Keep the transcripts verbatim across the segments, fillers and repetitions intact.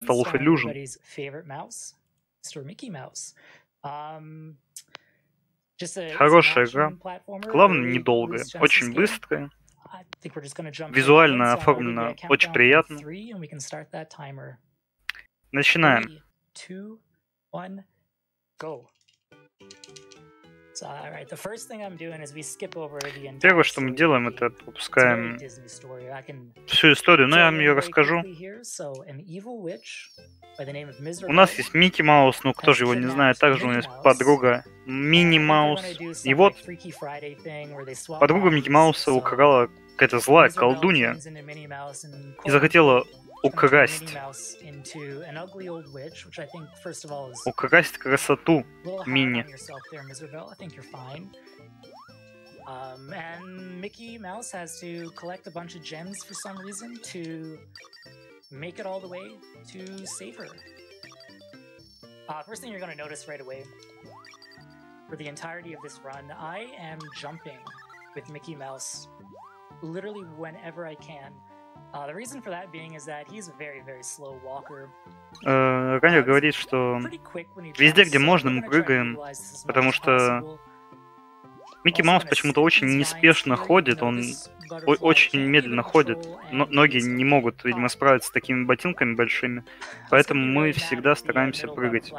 столов Illusion. Хорошая игра. Главное, недолгая. Очень быстрая. Визуально оформлена очень приятно. Начинаем. Первое, что мы делаем, это пропускаем всю историю, но я вам ее расскажу. У нас есть Микки Маус, ну кто же его не знает, также у нас подруга Мини Маус. И вот подруга Микки Мауса украла какая-то злая колдунья и захотела украсть. Украсть красоту Мини. Um, and Mickey Mouse has to collect a bunch of gems for some reason to make it all the way to save her. Uh, first thing you're going to notice right away, for the entirety of this run, I am jumping with Mickey Mouse literally whenever I can. Uh, the reason for that being is that he's a very, very slow walker. Раня говорит, что везде, где можно, мы прыгаем, потому что Микки Маус почему-то очень неспешно ходит, он очень медленно ходит, но ноги не могут, видимо, справиться с такими ботинками большими, поэтому мы всегда стараемся прыгать.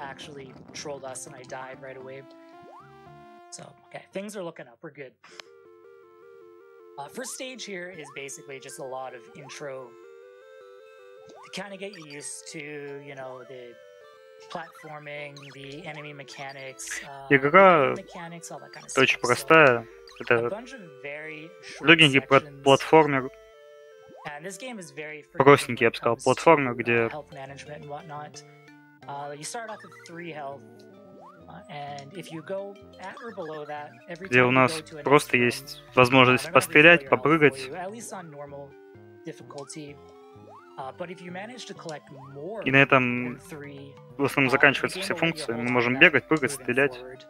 First stage here is basically just a lot of intro to kind of get you used to, you know, the platforming, the enemy mechanics, uh, Игра mechanics, all that kind of очень stuff. простая. So, Это a bunch of very short легенький sections. платформер, And this game is very простенький, я бы forgiving сказал, when it comes платформер, to, где uh, health management and whatnot. Uh, you start off with three health, uh, and if you go at or below that, every где time у you нас go to a просто next room, есть uh, возможность they're gonna refill пострелять, your health for попрыгать. you, at least on normal difficulty. Uh, but if you manage to collect more И на этом than three, в основном uh, the заканчиваются game все will let you функции. Мы hold on можем that бегать, прыгать, moving стрелять. forward.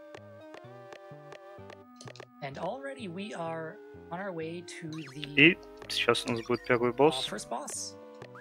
And already we are on our way to the И сейчас у нас будет первый uh, босс. first boss.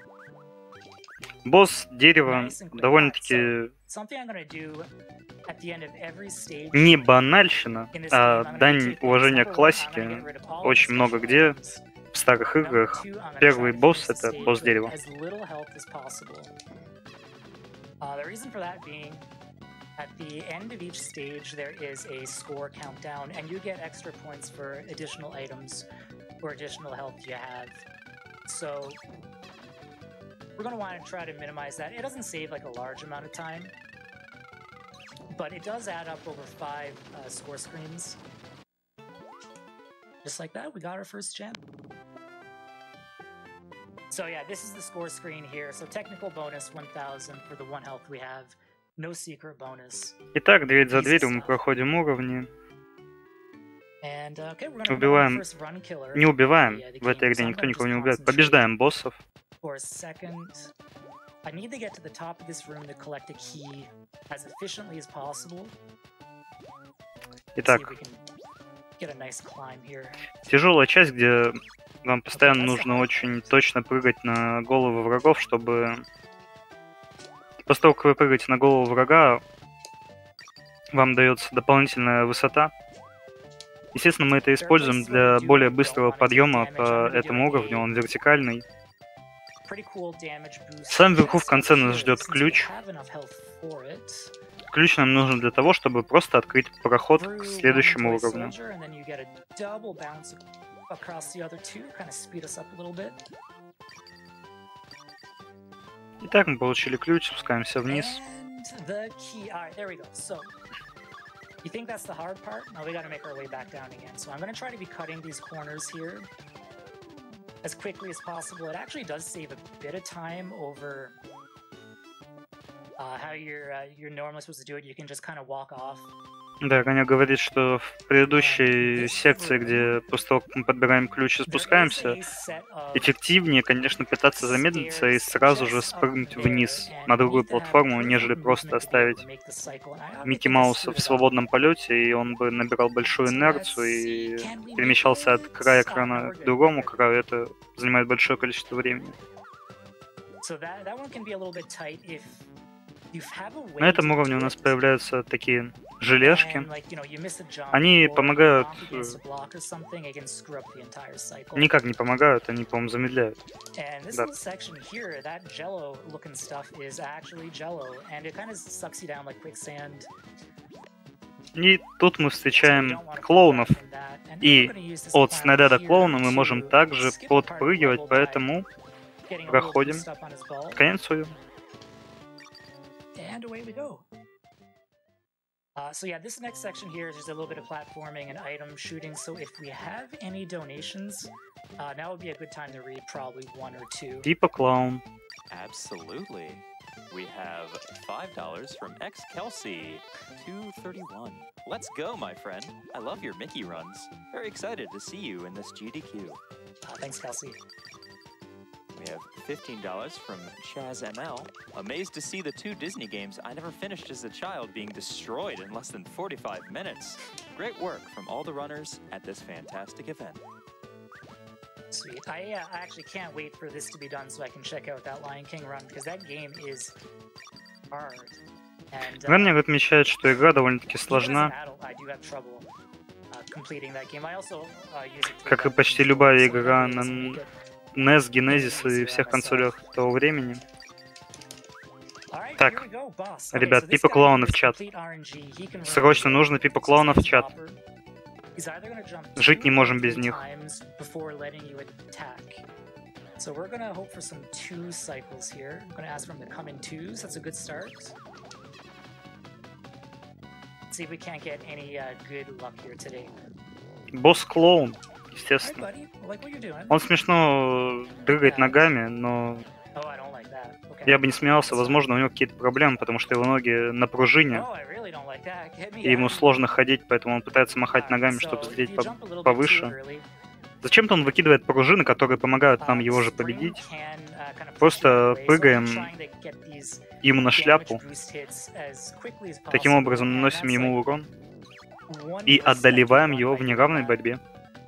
Босс дерева Nice and quick. Alright, so довольно-таки something I'm gonna do at the end of every stage не банальщина, in this game, а I'm gonna do дань two things. уважения Number к one, I'm gonna классике. get rid of all of the Очень много special где items. в старых Number играх two, I'm gonna первый try to босс — finish the это stage босс with дерева. as little health as possible. Uh, the reason for that being, at the end of each stage, there is a score countdown, and you get extra points for additional items or additional health you have. So we're going to want to try to minimize that. It doesn't save like a large amount of time, but it does add up over five uh, score screens. Just like that, we got our first gem. So yeah, this is the score screen here. So technical bonus one thousand for the one health we have. No secret bonus. Итак, дверь за дверью мы проходим уровни. And, uh, okay, we're gonna go on the Убиваем, first run killer не of убиваем. the, uh, the В этой game. игре So I'm никто gonna никого just не убивает. concentrate Побеждаем боссов. for a second. I need to get to the top of this room to collect a key as efficiently as possible. Let's see if Итак, we can get a nice climb here. тяжелая часть, где вам постоянно нужно очень точно прыгать на голову врагов, чтобы... После того, как вы прыгаете на голову врага, вам дается дополнительная высота. Естественно, мы это используем для более быстрого подъема по этому уровню, он вертикальный. Pretty cool damage boost. Сам вверху в Just конце up нас here, ждет since we ключ. have enough health for it. Ключ нам нужен для того, чтобы просто открыть проход к Through one следующему toy уровню. soldier, and then you get a double bounce across the other two, kind of speed us up a little bit. Итак, мы получили ключ, спускаемся вниз. And the key. All right, there we go. So, you think that's the hard part? No, we got to make our way back down again. So I'm going to try to be cutting these corners here as quickly as possible. It actually does save a bit of time over uh, how you're uh, you're normally supposed to do it. You can just kind of walk off. Да, Раня говорит, что в предыдущей секции, где после того, как мы подбираем ключ и спускаемся, эффективнее, конечно, пытаться замедлиться и сразу же спрыгнуть вниз на другую платформу, нежели просто оставить Микки Мауса в свободном полете, и он бы набирал большую инерцию и перемещался от края экрана к другому краю. Это занимает большое количество времени. На этом уровне у нас появляются такие желешки. Они помогают... Никак не помогают, они, по-моему, замедляют. Да. И тут мы встречаем клоунов. И от снаряда клоуна мы можем также подпрыгивать, поэтому проходим конец уровня. And away we go. Uh, so yeah, this next section here is just a little bit of platforming and item shooting. So if we have any donations, uh, now would be a good time to read probably one or two. Типа клоун. Absolutely. We have five dollars from X Kelsey, two thirty-one. Let's go, my friend. I love your Mickey runs. Very excited to see you in this G D Q. Uh, thanks, Kelsey. We have fifteen dollars from Chaz M L. Amazed to see the two Disney games I never finished as a child being destroyed in less than forty-five minutes. Great work from all the runners at this fantastic event. Sweet. I, uh, I actually can't wait for this to be done so I can check out that Lion King run, because that game is hard. And, uh, Раннер отмечает, что игра довольно-таки сложна, как и почти любая игра на нес, Genesis и всех консолях того времени. Так, ребят, Пипа Клоуна в чат. Срочно нужно Пипа Клоуна в чат. Жить не можем без них. So we're gonna hope for some two cycles here. I'm gonna ask for him to come in twos. That's a good start. Let's see if we can't get any uh, good luck here today. Босс клоун, естественно. Hi, buddy. I like what you're doing. Он смешно дрыгает ногами, но Oh, I don't like that. Okay. я бы не смеялся. Возможно, у него какие-то проблемы, потому что его ноги на пружине, Oh, I really don't like that. Get me и ему out. сложно ходить, поэтому он пытается махать Alright, ногами, so чтобы if взлететь you по- jump a little bit too повыше. early, Зачем-то он выкидывает пружины, которые помогают нам uh, его же Spring победить. can, uh, kind of push Просто you away. So I'm прыгаем trying to get these ему на damage шляпу, boost hits as quickly as таким possible, образом and наносим that's ему like урон one и burst that одолеваем you его run в by неравной doing that. борьбе.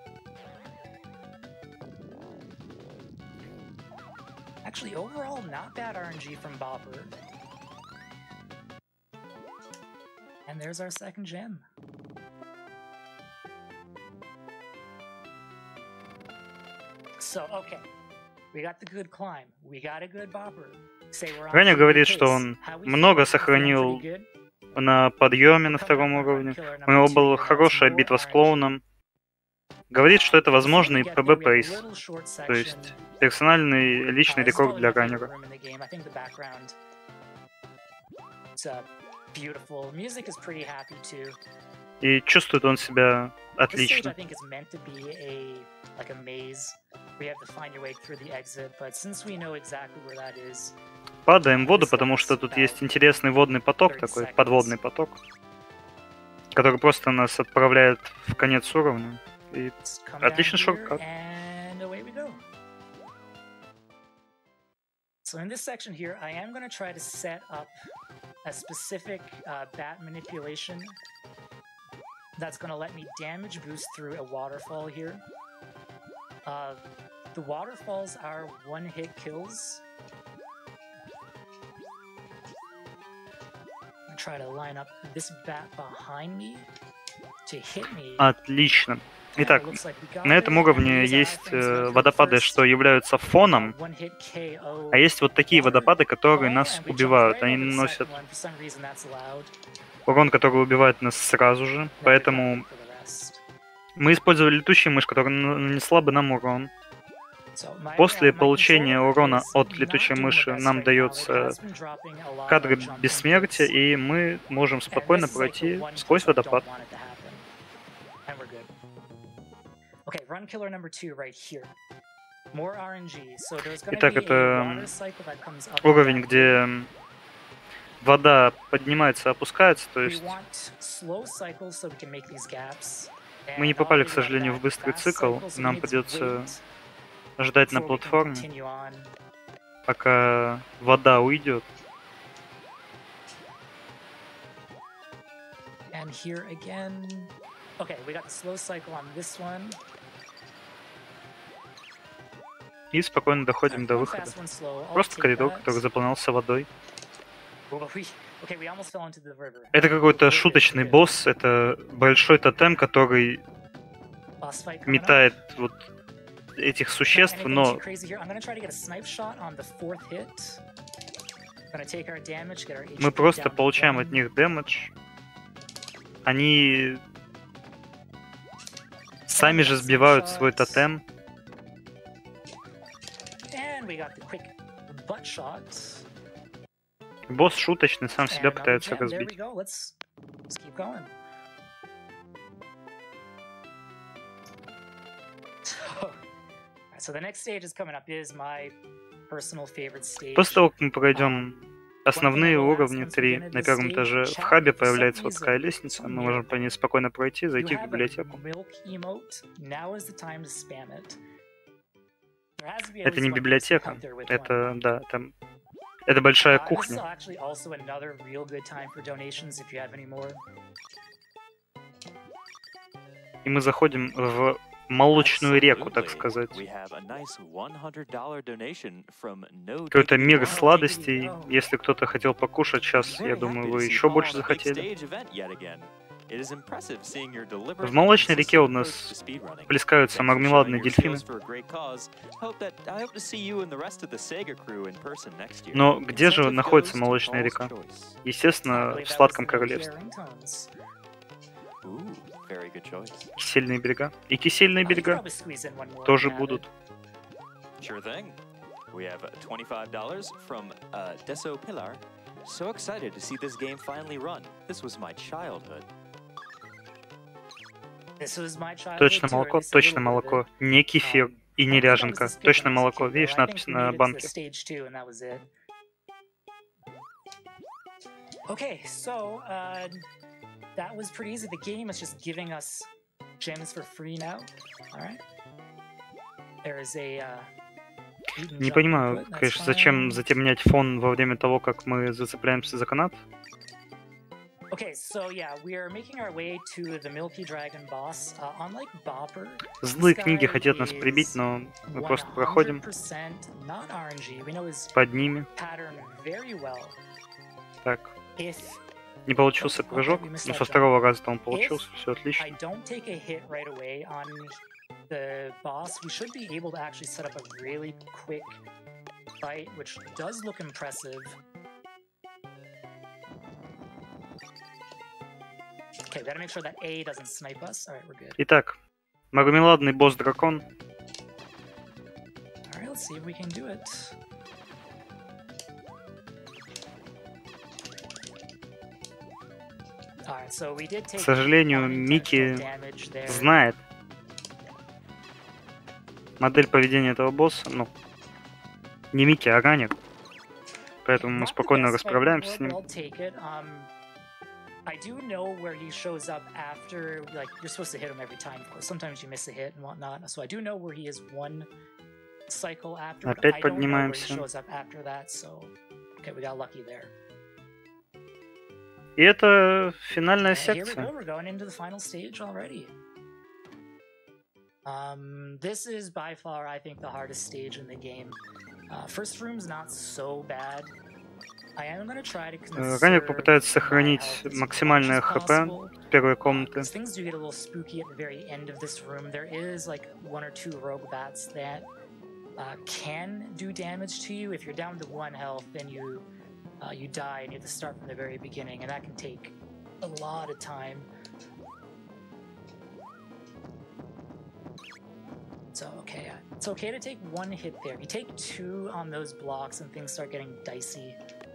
Actually, overall, not bad R N G from Bopper. And there's our second gem. So, okay. We got the good climb. We got a good Bopper. Say we're on Ранее pretty говорит, good что pace. он How we много feeling? Feeling сохранил pretty good? на подъеме на Coming up втором on уровне. Run Killer У него number two была here, that's хорошая more битва с R N G. клоуном. Говорит, что это Uh, before возможно we и get пэ there, бэ we have a пейс, little short то есть section. персональный Uh, личный this is рекорд probably для my favorite раннера. room in the game. I think the background, it's uh, beautiful. Music is pretty happy too. И чувствует он себя This stage, I отлично. think, is meant to be a like a maze. We have to find your way through the exit, but since we know exactly where that is, Падаем в воду, потому что тут есть интересный водный поток, такой подводный поток, который просто нас отправляет в конец уровня. И let's come Отличный down here, шорткат. and away we go. So in this section here, I am going to try to set up a specific uh, bat manipulation that's going to let me damage boost through a waterfall here. Uh, the waterfalls are one-hit kills. I'm going to try to line up this bat behind me to hit me. отлично. And Итак, it looks like we got на этом it, and уровне these are есть things that э, come водопады, first. что являются фоном, Uh, one-hit K O а есть вот такие water водопады, которые fall, нас and we jumped убивают. right Они over the наносят second one. For some reason, that's allowed. урон, который убивает нас сразу же. Then we got Поэтому it for the rest. мы использовали летучую мышь, которая н- нанесла бы нам урон. So my, После uh, my получения controller урона is от not летлячей doing the мыши best нам right now. It дается has been dropping a lot кадры of jump бессмертия, inputs. и мы можем And спокойно this is like the пройти one сквозь touch I don't водопад. want it to happen. And we're good. Okay, run killer number two right here. More R N G. So there's gonna Итак, be a это water cycle that comes up and уровень, down here. где вода поднимается и опускается, то We есть want slow cycles so we can make these gaps. мы не And попали, I'll к leave it at сожалению, that. в быстрый Fast цикл, cycles, we нам need to придется wait ждать на before we can платформе, continue on. пока вода уйдет. And here again. Okay, we got the slow cycle on this one. И спокойно доходим до выхода. Просто коридор, который заполнялся водой. Это какой-то шуточный босс, это большой тотем, который метает вот этих существ, но мы просто получаем от них дэмэдж. Они сами же сбивают свой тотем. Босс шуточный, сам себя пытается разбить. После того, как мы пройдем основные уровни три, на первом этаже в хабе появляется вот такая лестница, мы можем по ней спокойно пройти, зайти в библиотеку. Это не библиотека, это, да, там, это большая кухня. И мы заходим в молочную реку, так сказать. Какой-то мир сладостей. Если кто-то хотел покушать, сейчас, я думаю, вы еще больше захотели. В молочной реке у нас плескаются мармеладные дельфины. Но где же находится молочная река? Естественно, в Сладком Королевстве. Кисельные берега. И кисельные берега тоже будут. Точно молоко, точно молоко. Не кефир и не ряженка. Точно молоко. Видишь надпись на банке? Okay, so uh, that was pretty easy. The game is just giving us gems for free now. All right. There is a. Uh, Не понимаю, конечно, зачем затемнять фон во время того, как мы зацепляемся за канат. Okay, so yeah, we are making our way to the Milky Dragon boss. Uh, unlike Bopper, Злые книги хотят нас прибить, но мы просто проходим под ними. Так. Не получился прыжок, но со второго раза он получился, все отлично. The boss, we should be able to actually set up a really quick fight, which does look impressive. Okay, we gotta make sure that A doesn't snipe us. All right, we're good. Итак, мармеладный босс-дракон. All right, let's see if we can do it. All right, so we did take. К сожалению, Микки знает модель поведения этого босса, ну, не Микки, а Ранник. Поэтому мы спокойно расправляемся с ним. I do know where he shows up after, like, you're supposed to hit him every time, of course. Sometimes you miss a hit and whatnot. So I do know where he is one cycle after. Опять поднимаемся. Okay, we got lucky there. И это финальная секция. We're going into the final stage already. Um, this is by far, I think, the hardest stage in the game. Uh, first room's not so bad. I am gonna try to conserve. Ранник попытается сохранить максимальное хп первой комнаты. Things do get a little spooky at the very end of this room. There is like one or two rogue bats that uh, can do damage to you. If you're down to one health, then you uh, you die and you have to start from the very beginning, and that can take a lot of time. So, okay, it's okay to take one hit there. You take two on those blocks and things start getting dicey.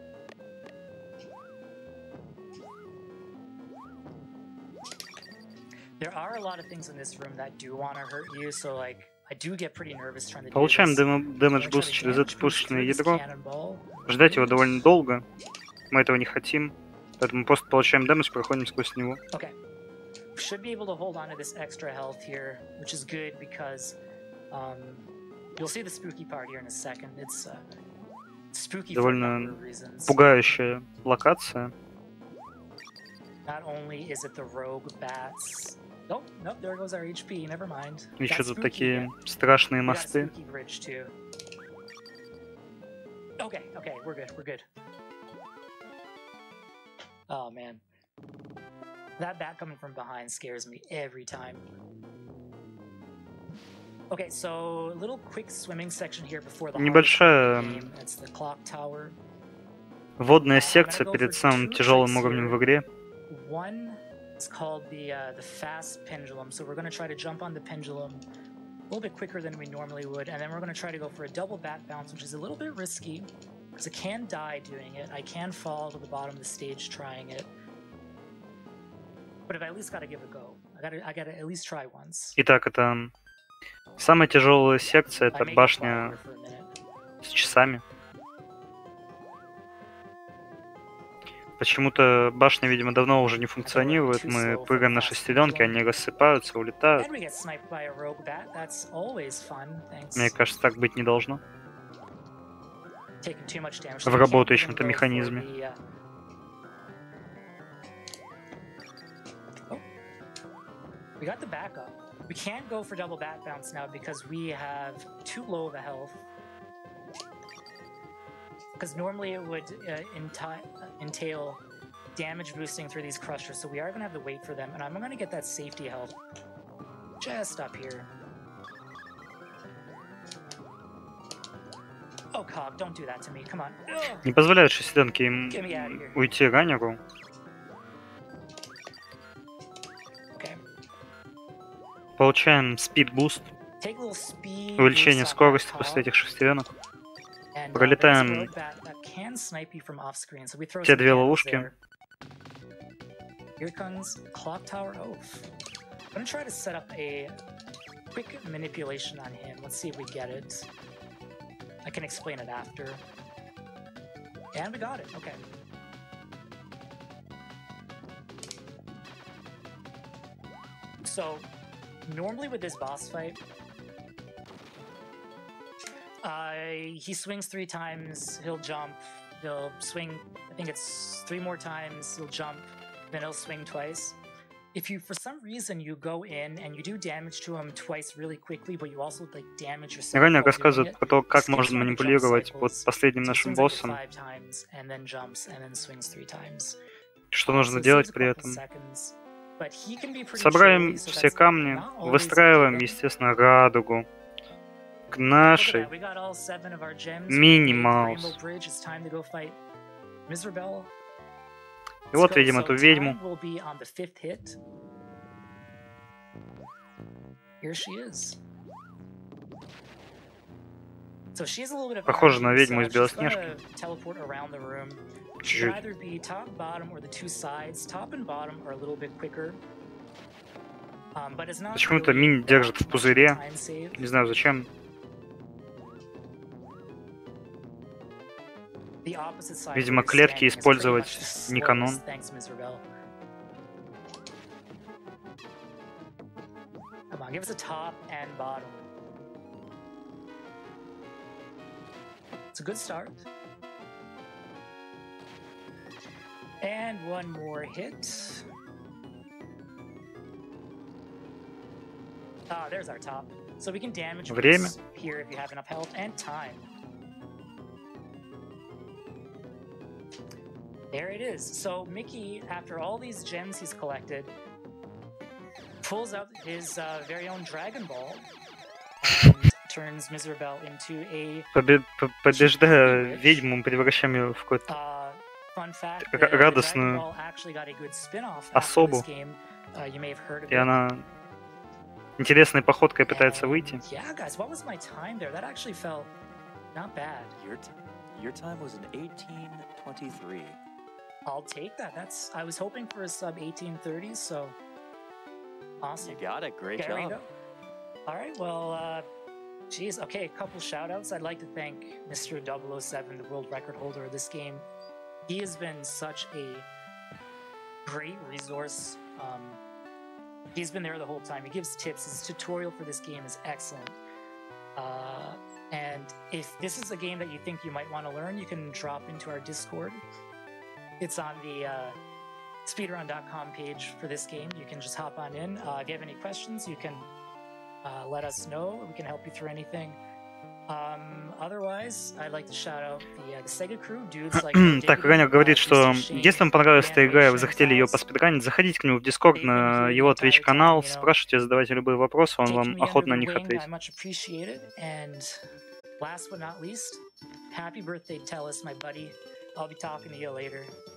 There are a lot of things in this room that do want to hurt you, so like, I do get pretty nervous trying to do this. Получаем дэмэдж буст через это пушечное ядро. Ждать его довольно долго. Мы этого не хотим. Поэтому просто получаем дэмэдж, проходим сквозь него. Okay. We should be able to hold on to this extra health here, which is good because um, you'll see the spooky part here in a second. It's uh, spooky for a number of reasons. Довольно пугающая локация. Not only is it the rogue bats, Nope, nope, there goes our H P, never mind. Еще Got тут spooky такие again. страшные We got мосты. spooky bridge too. Okay, okay, we're good, we're good. Oh man. That bat coming from behind scares me every time. Okay, so a little quick swimming section here before the Небольшая game. It's the clock tower. водная Uh, I'm секция gonna go перед for самым two тяжелым tricks уровнем here. в игре. One is called the uh, the fast pendulum. So we're going to try to jump on the pendulum a little bit quicker than we normally would, and then we're going to try to go for a double bat bounce, which is a little bit risky because I can die doing it. I can fall to the bottom of the stage trying it, but I've at least got to give it a go. I got to I got to at least try once. Итак, это самая тяжелая секция, I это may get fly башня here for a minute. с часами. Почему-то башня, видимо, давно уже не функционирует. Мы прыгаем на шестеренки, они рассыпаются, улетают. And we get sniped by a rogue bat. That's always fun. Thanks. Мне кажется, так быть не должно. Taking too much damage. В работающем-то механизме. Oh. We got the backup. We can't go for double bat bounce now because we have too low of a health. Because normally it would uh, enti entail damage boosting through these crushers, so we are going to have to wait for them. And I'm going to get that safety health just up here. Oh, Cog, don't do that to me. Come on. Ugh. Не позволяют шестеренки им Get me out of here. уйти раннеру. Okay. Получаем спид-буст, Take a little speed увеличение boost on скорости that после Cog. этих шестеренок. And, uh, Пролетаем there's a rogue bat that can snipe you from off screen, so we throw те some две cannons ловушки. there. Here comes Clock Tower Oath. I'm gonna try to set up a quick manipulation on him. Let's see if we get it. I can explain it after. And we got it, okay. So, normally with this boss fight, uh, he swings three times, he'll jump, he'll swing, I think it's three more times, he'll jump, then he'll swing twice. If you, for some reason, you go in and you do damage to him twice really quickly, but you also like damage yourself. Ранее while doing рассказывают it, про то, как skips можно on the jump манипулировать вот cycles. последним So he нашим swings like боссом, five times and then jumps and then swings three times. что Uh, нужно so it делать saves a при couple этом. seconds, but he can be pretty Собираем chilly, so все that's камни, not always выстраиваем, good. естественно, радугу к Look at нашей that, we got all seven of our gems. Мини We made the Маус. Rainbow Bridge. It's time to go fight Miserabell. И вот Let's go. видим So эту ведьму. time will be on the fifth hit. Here she is. So she has a little bit of Похожа на R N G ведьму из stuff. She's Белоснежки. gonna teleport around the room. She can Чуть-чуть. either be top, bottom, or the two sides. Top and bottom are a little bit quicker. Um, but it's not Почему-то really мини держит в that much пузыре. time save. Не знаю зачем. The opposite side Видимо, where you're клетки standing is pretty использовать much the не канон. slowest. Thanks, Miserabell. Come on, give us a top and bottom. It's a good start. And one more hit. Ah, there's our top. So we can damage Время. boost here if you have enough health and time. There it is. So Mickey, after all these gems he's collected, pulls out his uh, very own Dragon Ball and turns Miserabell into a Побе- по- Побеждая ведьму, мы превращаем ее в какой-то uh, fun fact. Р- The, the Dragon радостную Ball actually got a good spin-off after особу. this game. Uh, you may have heard of И it. она интересной походкой пытается And, выйти. Yeah, guys, what was my time there? That actually felt not bad. Your, t- your time was an eighteen twenty-three. I'll take that. That's I was hoping for a sub eighteen thirties, so awesome. You got it. Great There we job. go. All right, well, uh, geez, okay, a couple shout outs. I'd like to thank Mister double oh seven, the world record holder of this game. He has been such a great resource. Um, he's been there the whole time. He gives tips. His tutorial for this game is excellent. Uh, and if this is a game that you think you might want to learn, you can drop into our Discord. It's on the uh, speedrun dot com page for this game. You can just hop on in. Uh, if you have any questions, you can uh, let us know. We can help you through anything. Um, otherwise, I'd like to shout out the, uh, the Sega crew, dudes like Так, Ганер говорит, что если вам понравилась эта игра и вы захотели ее поспидранить, заходите к нему в Discord, на его Twitch-канал, спрашивайте, задавайте любые вопросы, он вам охотно на них ответит. Last but not least, happy birthday, Tellus, my buddy. I'll be talking to you later.